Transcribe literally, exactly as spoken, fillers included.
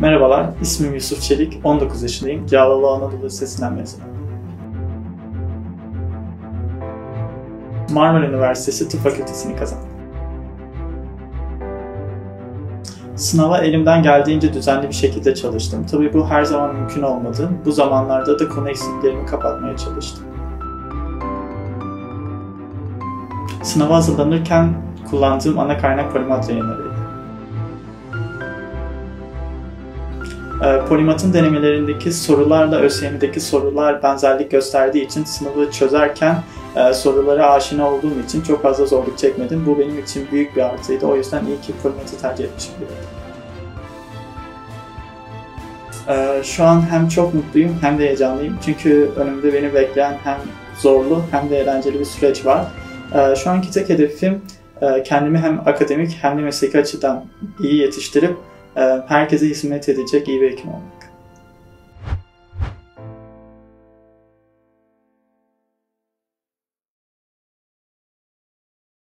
Merhabalar, ismim Yusuf Çelik, on dokuz yaşındayım. Cağaloğlu Anadolu Lisesi'nden mezunum. Marmara Üniversitesi Tıp Fakültesini kazandım. Sınava elimden geldiğince düzenli bir şekilde çalıştım. Tabii bu her zaman mümkün olmadı. Bu zamanlarda da konu eksiklerimi kapatmaya çalıştım. Sınava hazırlanırken kullandığım ana kaynak Polimat yayınlarıydı. Polimat'ın denemelerindeki sorularla ÖSYM'deki sorular benzerlik gösterdiği için sınavı çözerken sorulara aşina olduğum için çok fazla zorluk çekmedim. Bu benim için büyük bir artıydı. O yüzden iyi ki Polimat'ı tercih etmişim. Şu an hem çok mutluyum hem de heyecanlıyım. Çünkü önümde beni bekleyen hem zorlu hem de eğlenceli bir süreç var. Şu anki tek hedefim kendimi hem akademik hem de mesleki açıdan iyi yetiştirip herkese hizmet edecek iyi bir hekim olmak.